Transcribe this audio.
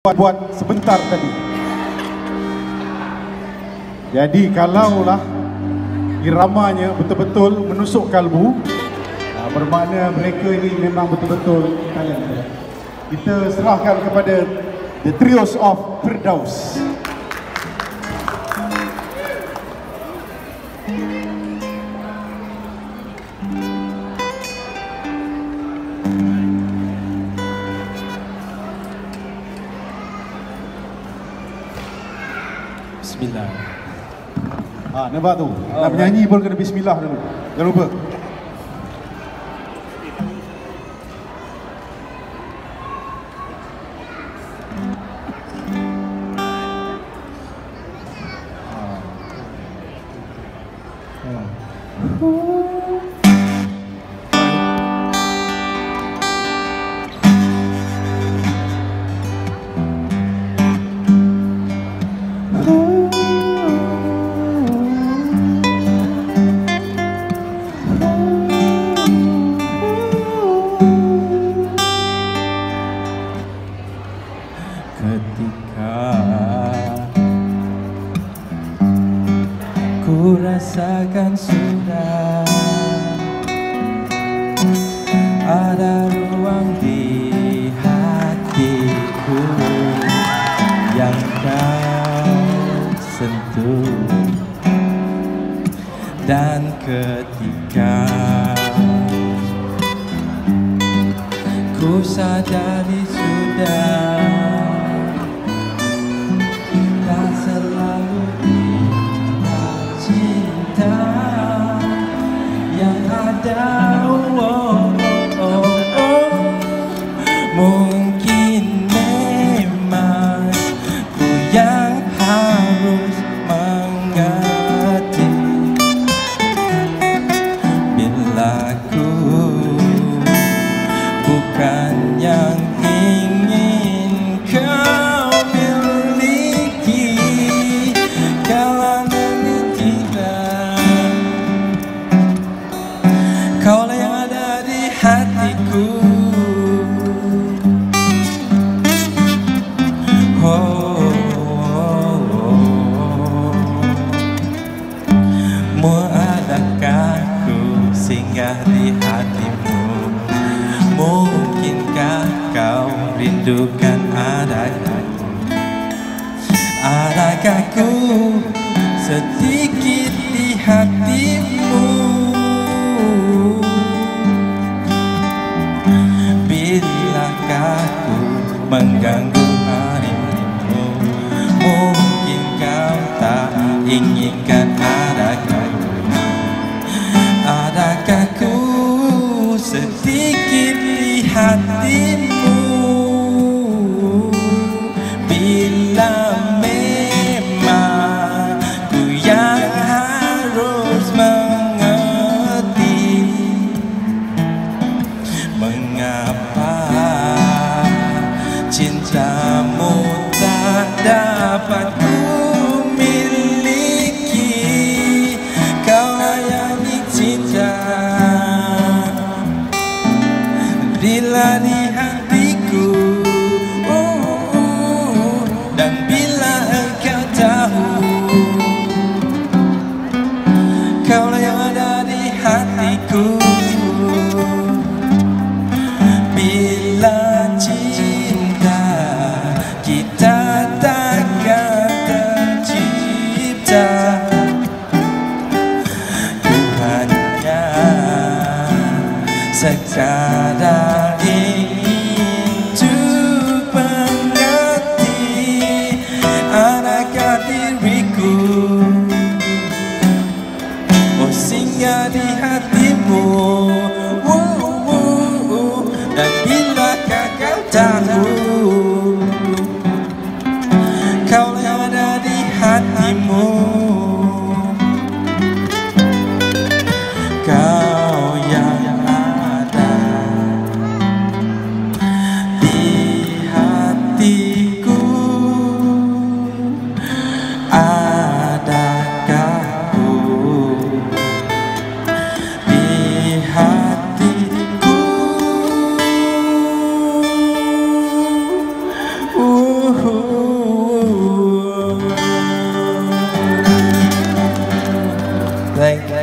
buat sebentar tadi. Jadi kalaulah iramanya betul-betul menusuk kalbu, bermakna mereka ini memang betul-betul talented. Kita serahkan kepada The Trios of Firdaus. Bismillah. Nampak tu? Nak menyanyi pun kena bismillah dulu. Jangan lupa. Ketika ku rasakan sudah ada ruang di hatiku yang kau sentuh, dan ketika ku sadari sudah tak selalu kita cinta yang ada. Mungkin memang ku yang harus mengerti bila ku bukan yang ingin kau miliki. Kalau nanti tidak, kaulah yang ada di hatiku. Adakah ku singgah di hatimu? Mungkinkah kau rindukan adakah ku sedikit di hatimu? Bilakah ku mengganggu harimu? Mungkin kau tak inginkan adakah ku sedikit di hatimu? Bila memang ku yang harus mengerti mengapa cintamu tak dapat ku miliki. Kau yang cinta bila di hatiku, dan bila engkau tahu kaulah yang ada di hatiku. Bila cinta kita takkan Thank you.